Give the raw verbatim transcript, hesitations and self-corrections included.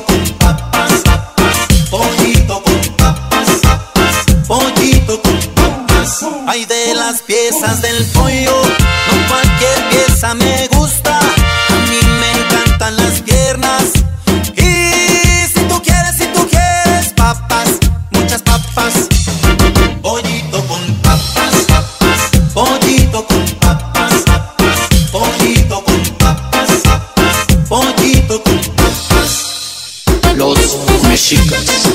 con papas, pollito con papas, pollito con papas. Ay, de las piezas del pollo, no cualquier pieza me gusta. A mí me encantan las piernas. Y si tú quieres, si tú quieres papas, muchas papas. Pollito con papas, pollito con papas, pollito con papas, pollito con papas. Los mexicas.